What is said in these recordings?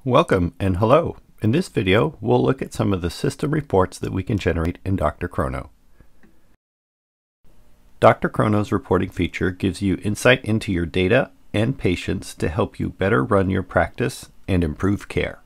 Welcome and hello. In this video, we'll look at some of the system reports that we can generate in DrChrono. DrChrono's reporting feature gives you insight into your data and patients to help you better run your practice and improve care.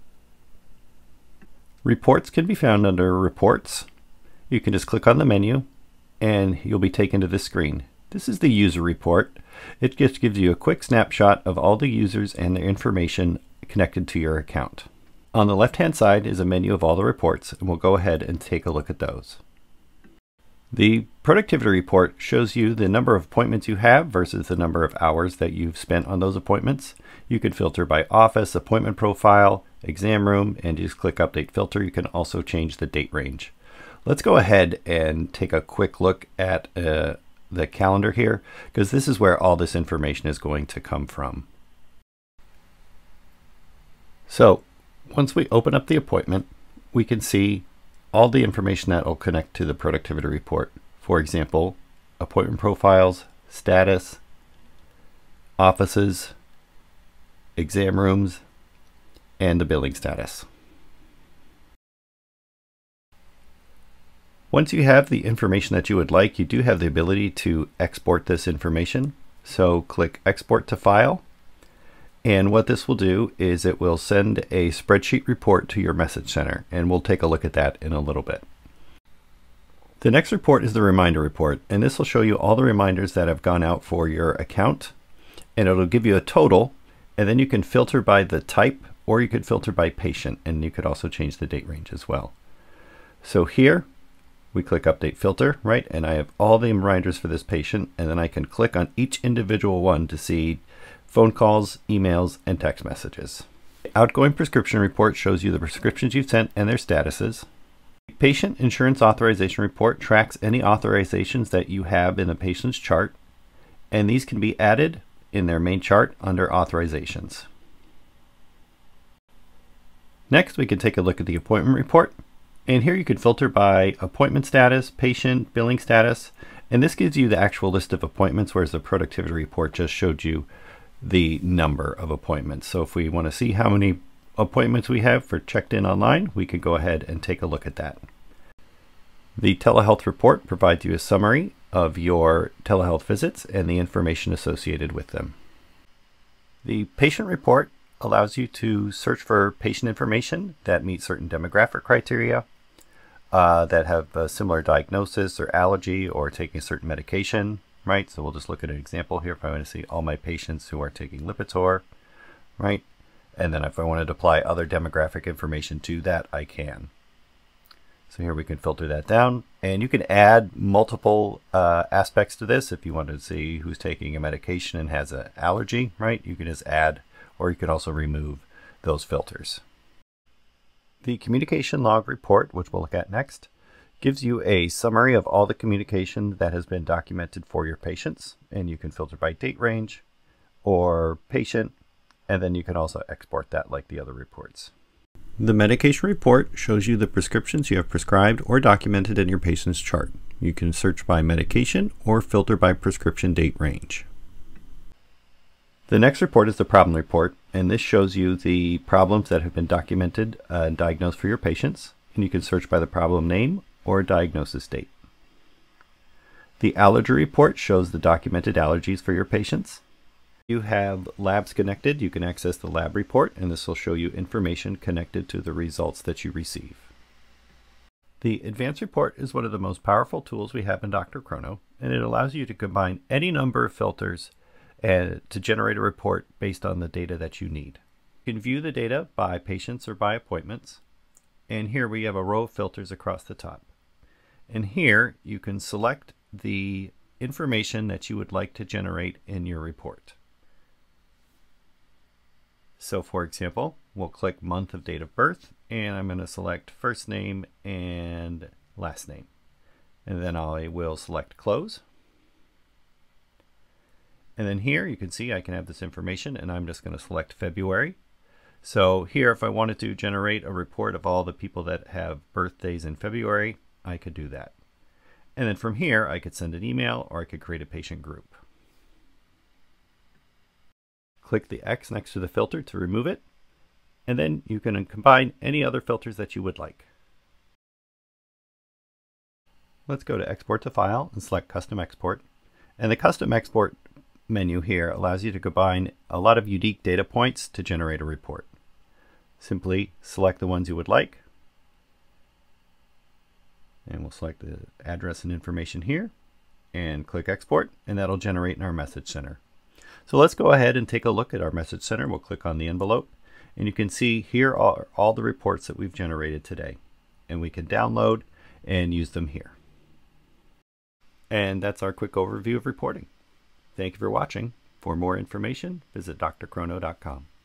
Reports can be found under Reports. You can just click on the menu and you'll be taken to this screen. This is the user report. It just gives you a quick snapshot of all the users and their information connected to your account. On the left-hand side is a menu of all the reports, and we'll go ahead and take a look at those. The productivity report shows you the number of appointments you have versus the number of hours that you've spent on those appointments. You can filter by office, appointment profile, exam room, and just click Update Filter. You can also change the date range. Let's go ahead and take a quick look at the calendar here, because this is where all this information is going to come from. So once we open up the appointment, we can see all the information that will connect to the productivity report. For example, appointment profiles, status, offices, exam rooms, and the billing status. Once you have the information that you would like, you do have the ability to export this information. So click Export to File. And what this will do is it will send a spreadsheet report to your message center, and we'll take a look at that in a little bit. The next report is the reminder report, and this will show you all the reminders that have gone out for your account, and it'll give you a total, and then you can filter by the type, or you could filter by patient, and you could also change the date range as well. So here we click Update Filter, right? And I have all the reminders for this patient, and then I can click on each individual one to see phone calls, emails, and text messages. The outgoing prescription report shows you the prescriptions you've sent and their statuses. The patient insurance authorization report tracks any authorizations that you have in the patient's chart, and these can be added in their main chart under authorizations. Next, we can take a look at the appointment report, and here you can filter by appointment status, patient, billing status, and this gives you the actual list of appointments, whereas the productivity report just showed you the number of appointments. So if we want to see how many appointments we have for checked in online, we could go ahead and take a look at that. The telehealth report provides you a summary of your telehealth visits and the information associated with them. The patient report allows you to search for patient information that meet certain demographic criteria, that have a similar diagnosis or allergy or taking a certain medication. Right, so we'll just look at an example here. If I want to see all my patients who are taking Lipitor, right, and then if I wanted to apply other demographic information to that, I can. So here we can filter that down, and you can add multiple aspects to this. If you want to see who's taking a medication and has an allergy, right, you can just add, or you can also remove those filters. The communication log report, which we'll look at next, gives you a summary of all the communication that has been documented for your patients, and you can filter by date range or patient, and then you can also export that like the other reports. The medication report shows you the prescriptions you have prescribed or documented in your patient's chart. You can search by medication or filter by prescription date range. The next report is the problem report, and this shows you the problems that have been documented and diagnosed for your patients, and you can search by the problem name or diagnosis date. The allergy report shows the documented allergies for your patients. If you have labs connected, you can access the lab report, and this will show you information connected to the results that you receive. The advanced report is one of the most powerful tools we have in DrChrono, and it allows you to combine any number of filters to generate a report based on the data that you need. You can view the data by patients or by appointments, and here we have a row of filters across the top. And here you can select the information that you would like to generate in your report. So for example, we'll click month of date of birth, and I'm going to select first name and last name. And then I will select close. And then here you can see I can have this information, and I'm just going to select February. So here, if I wanted to generate a report of all the people that have birthdays in February, I could do that. And then from here, I could send an email, or I could create a patient group. Click the X next to the filter to remove it, And then you can combine any other filters that you would like. Let's go to Export to File and select Custom Export. And the Custom Export menu here allows you to combine a lot of unique data points to generate a report. Simply select the ones you would like. And we'll select the address and information here and click Export, and that'll generate in our Message Center. So let's go ahead and take a look at our Message Center. We'll click on the envelope, and you can see here are all the reports that we've generated today. And we can download and use them here. And that's our quick overview of reporting. Thank you for watching. For more information, visit drchrono.com.